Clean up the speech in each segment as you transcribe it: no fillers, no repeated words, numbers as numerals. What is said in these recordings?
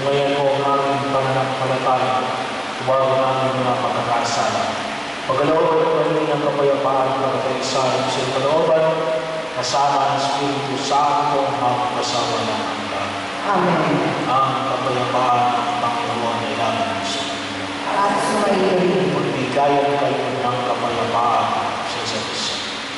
Tungayan mo ang aming pananampalataya, huwag ang aming mga pagkakasala. Pagkaloob at kami ng kapayapaan para kay isa sa kalooban, kasama ng Espiritu Santo magpasawa ng hanggan. Amen. Ang kapayapaan ng Panginoon ay namin sa inyo. At sumayin. Magbigayan kayo ng kapayapaan sa isa't isa.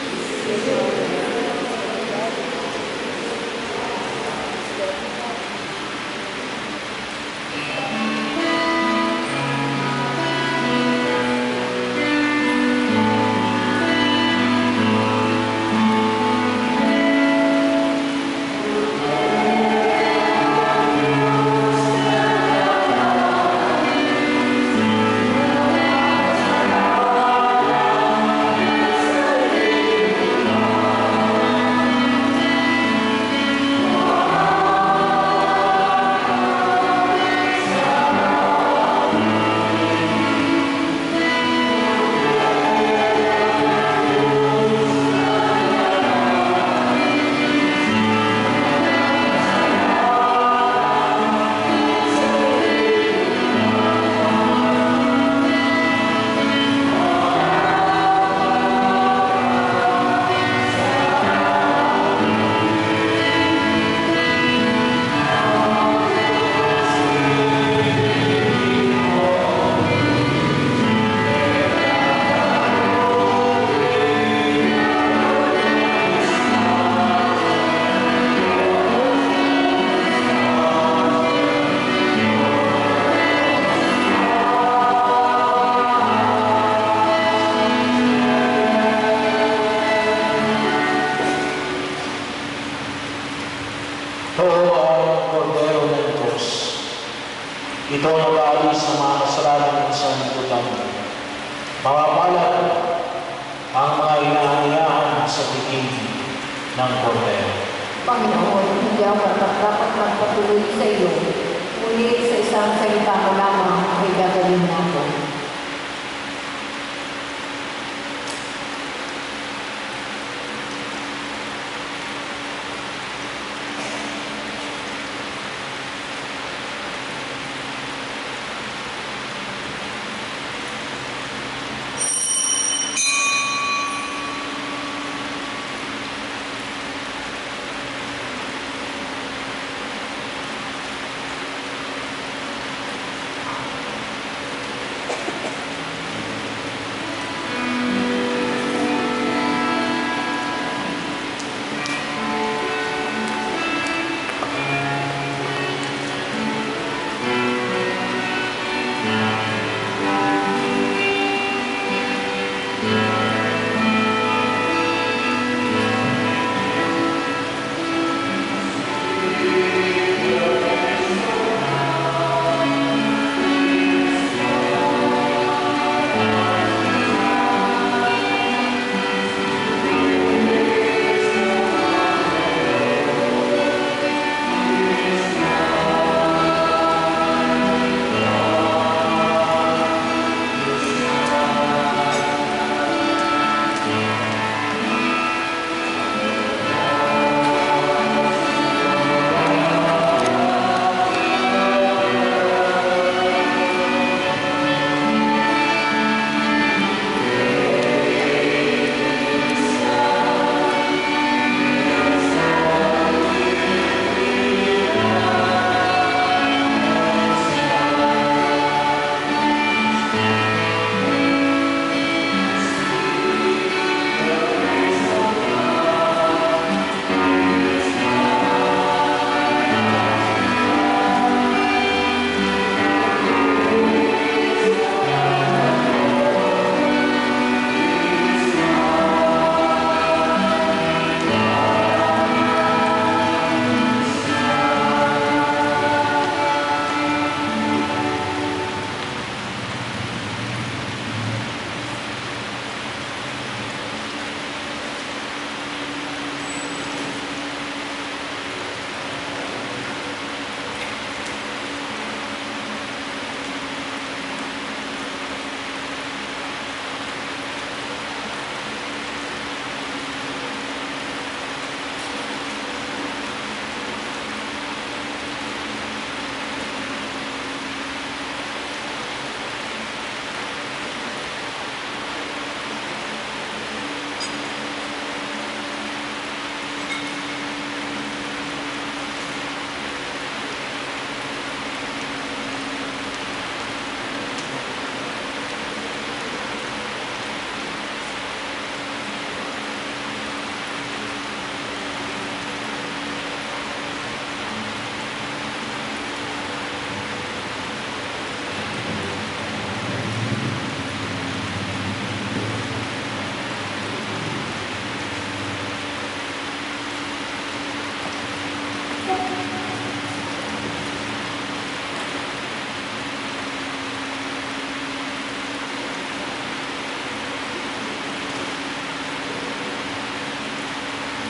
Ito ang nag-aalis ng mga kasalanan ng sanlibutan. Mapapalad ang mga inaaniyahan sa titig ng Kordero. Panginoon, hindi ako dapat magpatuloy sa iyo. Ngunit sa isang salita mo lamang ay gagawin nato.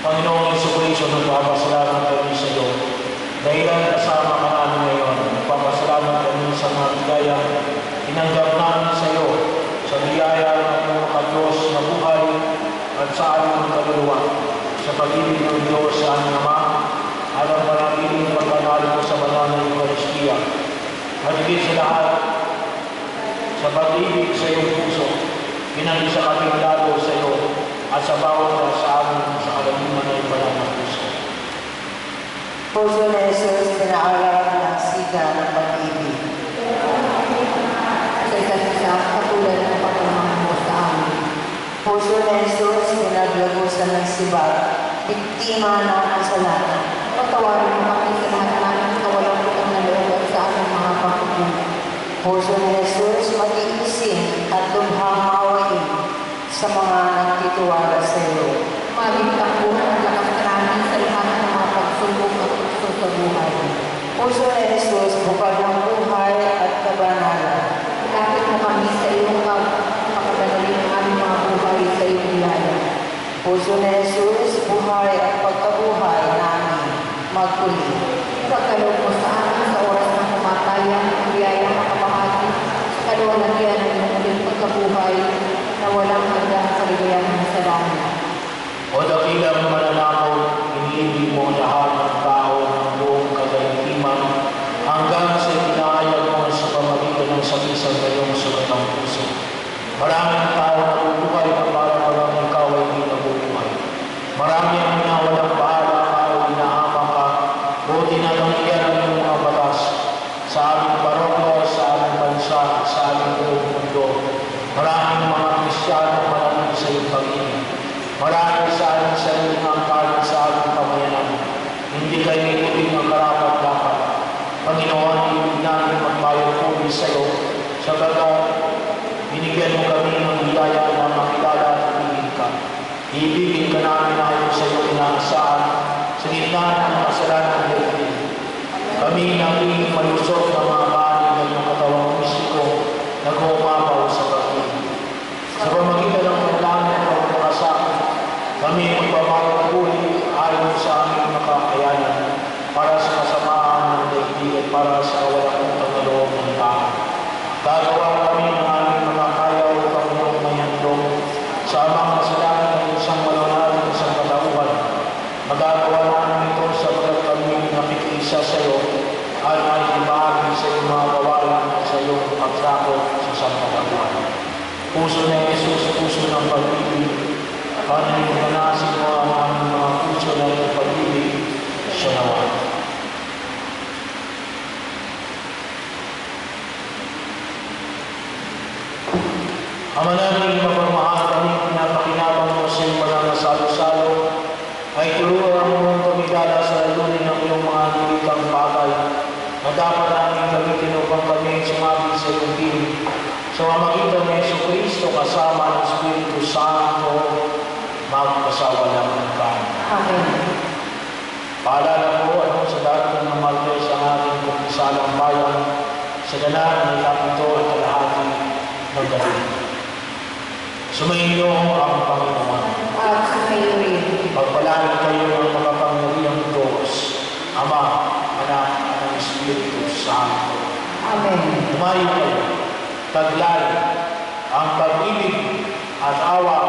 Panginoong Jesucristo, nagpapasalamat kami sa iyo. Dahilan kasama ka namin ngayon, nagpapasalamat kami sa mga biyayang tinanggap namin sa iyo, sa biyaya ng iyong Diyos na buhay at sa aming kaluluwa, sa pag-ibig ng Diyos sa aming Ama, at ang panatiling pagkanalo sa banal na Eucharistia. At higit sa lahat, sa pag-ibig sa iyong puso, pinag-isa kami lalo sa iyo at sa bawat sa amin sa kalaliman na ibanal ng puso. Puso na Jesus, pinaaral ng siga ng pag-ibig. Sa isa't isa, katulad ng pagmamahal mo sa amin. Puso na Jesus, pinaglagusan ng sibat, biktima ng kasalanan. Patawarin mo kami sa lahat namin na walang putang na loob at sa aming mga pagkukulang. Puso ni Jesus, mag-iising at lubhang mawain sa mga nagtitiwala sa iyo. Maligtang buhay at lakas namin sa lahat ng mga pagsubok at tukso sa buhay. Puso ni Jesus, bukal ng buhay at kabanalan. Ilapit mo kami sa iyong makadalali ng aming mga buhay sa iyong biyaya. Puso ni Jesus, buhay at pagkabuhay namin magpuli. Pagkaloob mo sa amin sa oras ng kumatayan, ang biyaya makapahagi sa kaluwalhatian ng iyong muling pagkabuhay na walang hanggang kaligayahan sa langit. O dakilang mananakaw, inibig mo lahat ng tao ng buong kagaliman hanggang sa inaayag mo sa pamagitan ng sagisang ngayong sulat ng puso. Maraming tao nabubuhay na para parang ikaw ay hindi nabubuhay. Marami ang nawalang bahala ka o inaama ka o tinatanggihan ang iyong mga batas sa aming parokya, sa aming bansa, sa aming buong mundo. Maraming mga Kristiyano malamig sa iyong pag-ibig. Marami sa aming sarili ng kalit sa aming pamayanan. Hindi kayo ituloy ng karapat-dapat. Panginoon, ibig namin magbayad puli sa iyo sapagkat binigyan mo kami ng biyaya na makilala at ibigin ka. Ibigin ka namin ayon sa iyong inaasahan sa gitna ng kasalanan ng daigdig. Kami naging malusog ng mga kanin ng iyong katawang mistiko na gumapaw sa pag-ibig. Sa pamagitan ng panalangin at pagkakasakit, kami magpapapuli ayon sa aming makakayanan para sa kasamaan ng daigdig at para sa kawalang utang na loob ng tao. Gagawa kami ng aming mga kaya upang iyong mayandong sa amang kasalanan ng isang walang isang katauhan. Magagawa namin ito sapagkat kami nakikisa sa iyo at ay ibahagi sa iyong mga gawain at sa iyong pagtakot sa sangkatauhan. Puso na Jesus, puso ng pag-ibig, pananimanasin mo ang aming mga puso na iyong pag-ibig sa nawa. Ama namin, mapagmahal kami, pinapakinabang mo sa iyong mga nasalo-salo, ay tulungan mo kami dala sa lalunin ng iyong mga nilitang bagay na dapat namin gamitin upang kami sumabi sa iyong piling. Sa pamamagitan ni Jesucristo kasama ng Espiritu Santo, magpasawalang hanggan. Amen. Paalala po ano sa darating ng Martes ang ating kumpisalang bayan sa ganaan ng Kapito at kalahati ng gabi. Sumainyo ang Panginoon. At sumayo rin. Pagpalain kayo ng makapangyarihang Diyos, Ama, Anak, at ang Espiritu Santo. Amen. Tumayo kayo, taglay ang pag-ibig at awa